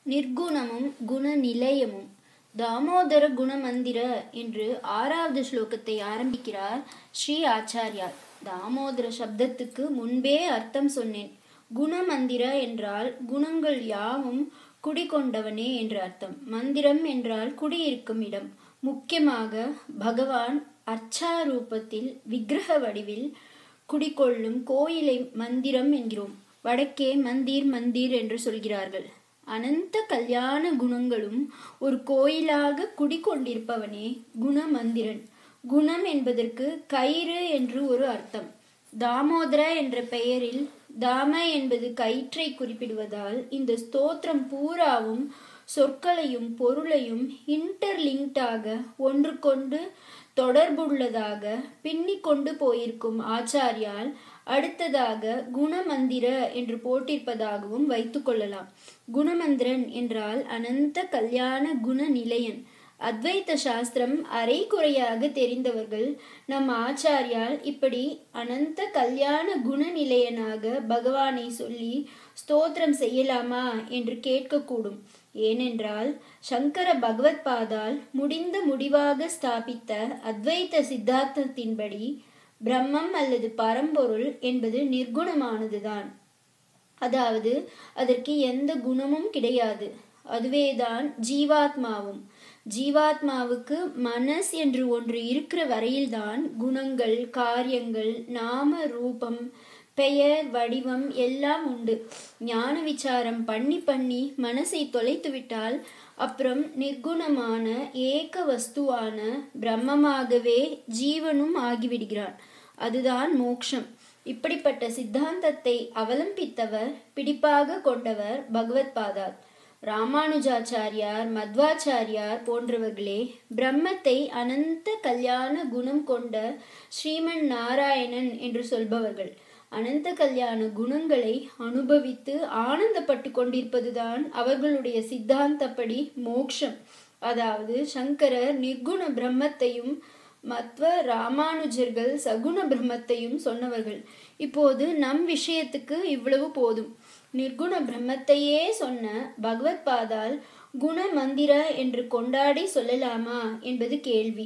நிர்குணமும் குணநிலையமும். தாமோதர குணமந்திர என்று 6வது ஸ்லோகத்தை ஆரம்பிக்கிறார் ஸ்ரீ ஆச்சாரியார். தாமோதர சப்தத்துக்கு முன்பே அர்த்தம் சொன்னேன். குணமந்திர என்றால் குணங்கள் யாவும் குடிகொண்டவனே என்று அர்த்தம். மந்திரம் என்றால் குடியிருக்கும் இடம். முக்கியமாக பகவான் அர்ச்சாரூபத்தில் விக்கிரக வடிவில் குடிகொள்ளும் கோயிலை மந்திரம் என்கிறோம். வடக்கே மந்திர் என்று சொல்கிறார்கள். அனந்த கல்யாண குணங்களும் ஒரு கோயிலாக குடிகொண்டிருப்பவனே குணமந்திரன். குணம் என்பதற்கு கயிறு என்று ஒரு அர்த்தம். தாமோதர என்ற பெயரில் தாம என்பது கயிற்றை குறிப்பிடுவதால் இந்த ஸ்தோத்திரம் பூராவும் சொற்களையும் பொருளையும் இன்டர்லிங்க்டாக ஒன்றுக்கொண்டு தொடர்புள்ளதாக பின்னி கொண்டு போயிருக்கும் ஆச்சாரியால் அடுத்ததாக குணமந்திர என்று போட்டிருப்பதாகவும் வைத்து கொள்ளலாம். குணமந்திரன் என்றால் அனந்த கல்யாண குணநிலையன். அத்வைத சாஸ்திரம் அரைகுறையாக தெரிந்தவர்கள் நம் ஆச்சாரியால் இப்படி அனந்த கல்யாண குணநிலையனாக பகவானை சொல்லி ஸ்தோத்திரம் செய்யலாமா என்று கேட்கக்கூடும். ஏனென்றால் சங்கர பகவத் பாதால் முடிவாக ஸ்தாபித்த அத்வைத சித்தாந்தத்தின்படி பிரம்மம் அல்லது பரம்பொருள் என்பது நிர்குணமானதுதான். அதாவது அதற்கு எந்த குணமும் கிடையாது. அதுவேதான் ஜீவாத்மாவும். ஜீவாத்மாவுக்கு மனஸ் என்று ஒன்று இருக்கிற வரையில்தான் குணங்கள், காரியங்கள், நாம ரூபம், பெயர், வடிவம் எல்லாம் உண்டு. ஞான விசாரம் பண்ணி மனசை தொலைத்து விட்டால் அப்புறம் நிர்குணமான ஏக வஸ்துவான பிரம்மமாகவே ஜீவனும் ஆகிவிடுகிறான். அதுதான் மோக்ஷம். இப்படிப்பட்ட சித்தாந்தத்தை அவலம்பித்தவர், பிடிப்பாக கொண்டவர் பகவத் பாதார். ராமானுஜாச்சாரியார், மத்வாச்சாரியார் போன்றவர்களே பிரம்மத்தை அனந்த கல்யாண குணம் கொண்ட ஸ்ரீமன் நாராயணன் என்று சொல்பவர்கள். அனந்த கல்யாண குணங்களை அனுபவித்து ஆனந்தப்பட்டு கொண்டிருப்பதுதான் அவர்களுடைய சித்தாந்தப்படி மோக்ஷம். அதாவது சங்கரர் நிர்குண பிரம்மத்தையும் மத்வ ராமானுஜர்கள் சகுண பிரம்மத்தையும் சொன்னவர்கள். இப்போது நம் விஷயத்துக்கு இவ்வளவு போதும். நிர்குண பிரம்மத்தையே சொன்ன பகவத் பாதால் குண மந்திர என்று கொண்டாடி சொல்லலாமா என்பது கேள்வி.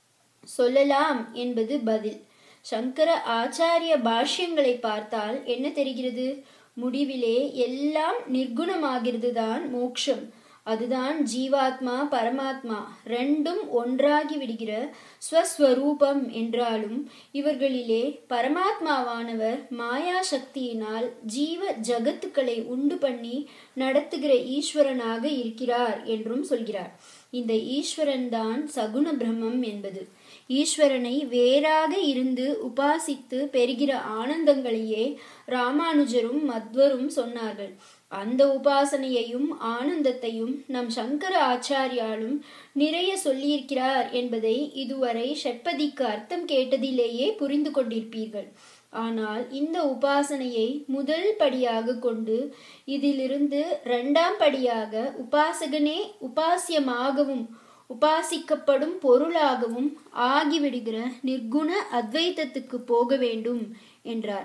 சொல்லலாம் என்பது பதில். சங்கர ஆச்சாரிய பாஷ்யங்களை பார்த்தால் என்ன தெரிகிறது? முடிவிலே எல்லாம் நிர்குணமாகிறது தான் மோக்ஷம். அதுதான் ஜீவாத்மா பரமாத்மா ரெண்டும் ஒன்றாகி விடுகிற ஸ்வஸ்வரூபம் என்றாலும் இவர்களிலே பரமாத்மாவானவர் மாயா சக்தியினால் ஜீவ ஜகத்துக்களை உண்டு பண்ணி நடத்துகிற ஈஸ்வரனாக இருக்கிறார் என்றும் சொல்கிறார். இந்த ஈஸ்வரன் தான் சகுண பிரம்மம் என்பது. ஈஸ்வரனை வேறாக இருந்து உபாசித்து பெறுகிற ஆனந்தங்களையே ராமானுஜரும் மத்வரும் சொன்னார்கள். அந்த உபாசனையையும் ஆனந்தத்தையும் நம் சங்கர ஆச்சாரியாலும் நிறைய சொல்லியிருக்கிறார் என்பதை இதுவரை ஷட்பதிக்கு அர்த்தம் கேட்டதிலேயே புரிந்து கொண்டிருப்பீர்கள். ஆனால் இந்த உபாசனையை முதல் படியாக கொண்டு இதிலிருந்து 2ஆம் படியாக உபாசகனே உபாசியமாகவும் உபாசிக்கப்படும் பொருளாகவும் ஆகிவிடுகிற நிர்குண அத்வைதத்துக்கு போக வேண்டும் என்றார்.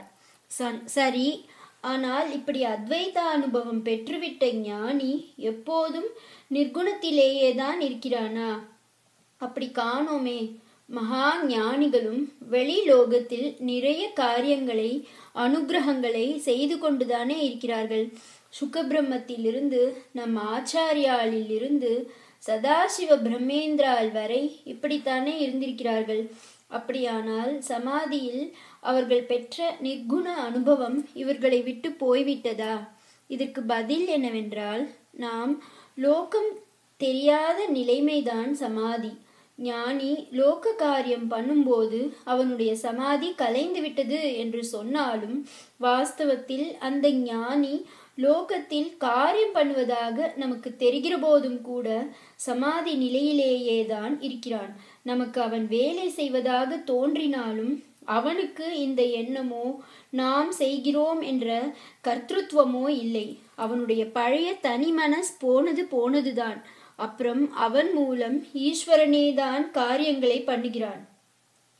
சரி, ஆனால் இப்படி அத்வைத அனுபவம் பெற்றுவிட்ட ஞானி எப்போதும் நிர்குணத்திலேயே தான் இருக்கிறானா? அப்படி காணோமே. மகா ஞானிகளும் வெளி லோகத்தில் நிறைய காரியங்களை அனுகிரகங்களை செய்து கொண்டுதானே இருக்கிறார்கள். சுகபிரம்மத்திலிருந்து நம் ஆச்சாரியாலிருந்து சதாசிவ பிரம்மேந்திரால் வரை இப்படித்தானே இருந்திருக்கிறார்கள். அப்படியானால் சமாதியில் அவர்கள் பெற்ற நிர்குண அனுபவம் இவர்களை விட்டு போய்விட்டதா? இதற்கு பதில் என்னவென்றால், நாம் லோகம் தெரியாத நிலைமைதான் சமாதி. ஞானி லோக காரியம் பண்ணும்போது அவனுடைய சமாதி கலைந்து விட்டது என்று சொன்னாலும் வாஸ்தவத்தில் அந்த ஞானி லோகத்தில் காரியம் பண்ணுவதாக நமக்கு தெரிகிற போதும் கூட சமாதி நிலையிலேயே தான் இருக்கிறான். நமக்கு அவன் வேலை செய்வதாக தோன்றினாலும் அவனுக்கு இந்த எண்ணமோ நாம் செய்கிறோம் என்ற கர்த்தத்துவமோ இல்லை. அவனுடைய பழைய தனி மனஸ் போனதுதான். அப்புறம் அவன் மூலம் ஈஸ்வரனேதான் காரியங்களை பண்ணுகிறான்.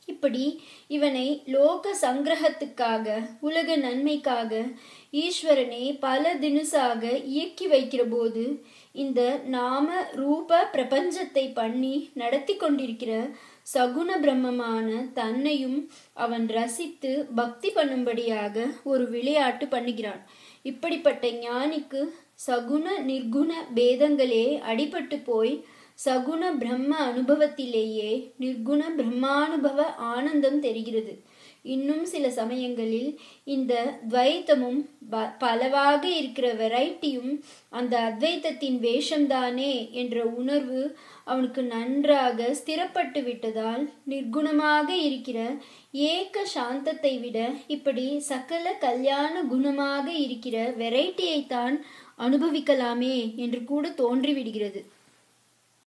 இப்படி இவனை லோக சங்கிரகத்துக்காக, உலக நன்மைக்காக ஈஸ்வரனே பல தினுசாக இயக்கி வைக்கிற போது இந்த நாம ரூப பிரபஞ்சத்தை பண்ணி நடத்தி கொண்டிருக்கிற சகுண பிரம்மமான தன்னையும் அவன் ரசித்து பக்தி பண்ணும்படியாக ஒரு விளையாட்டு பண்ணுகிறான். இப்படிப்பட்ட ஞானிக்கு சகுண நிர்குண பேதங்களே அடிபட்டு போய் சகுண பிரம்ம அனுபவத்திலேயே நிர்குண பிரம்மானுபவ ஆனந்தம் தெரிகிறது. இன்னும் சில சமயங்களில் இந்த துவைத்தமும் பலவாக இருக்கிற வெரைட்டியும் அந்த அத்வைத்தத்தின் வேஷம்தானே என்ற உணர்வு அவனுக்கு நன்றாக ஸ்திரப்பட்டு விட்டதால் நிர்குணமாக இருக்கிற ஏக சாந்தத்தை விட இப்படி சகல கல்யாண குணமாக இருக்கிற வெரைட்டியைத்தான் அனுபவிக்கலாமே என்று கூட தோன்றிவிடுகிறது.